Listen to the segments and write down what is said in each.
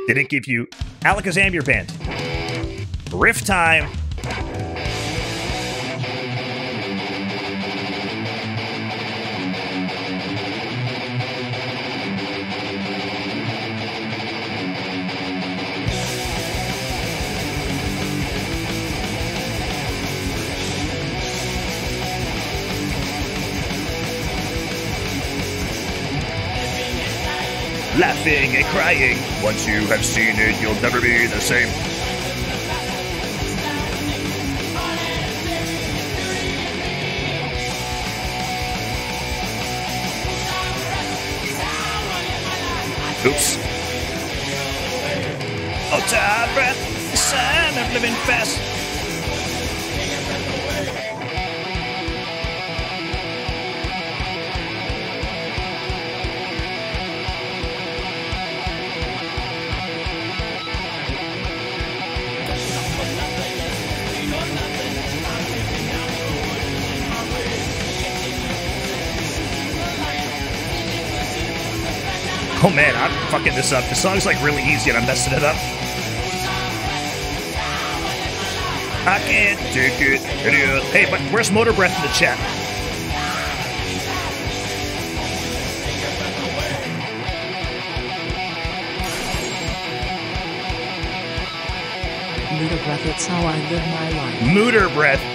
Didn't give you Alakazam your band. Riff time. Laughing and crying. Once you have seen it, you'll never be the same. Oops. Motorbreath, the sign of living fast. Oh man, I'm fucking this up. The song's like really easy and I'm messing it up. I can't take it. Hey, but where's Motorbreath in the chat? Motorbreath, it's how I live my life. Motorbreath.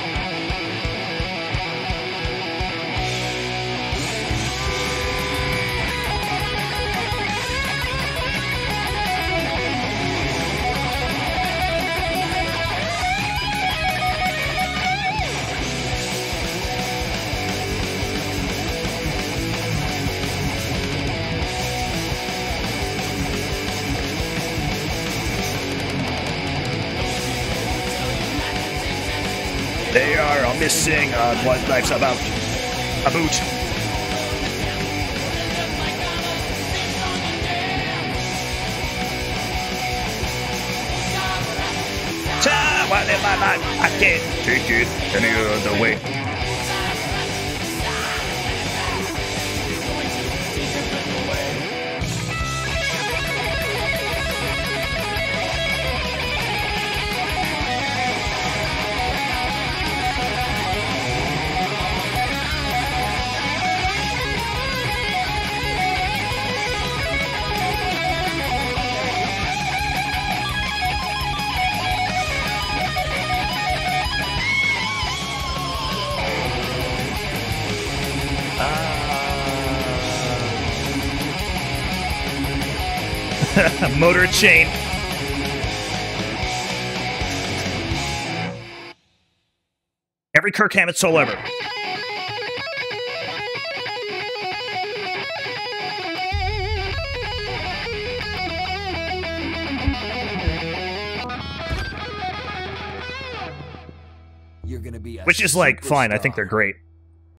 They are all missing on what life's about. A boot. Time in my life, I can't take it any other way. Motor chain. Every Kirk Hammett solo ever. You're gonna be Which is like fine. I think they're great.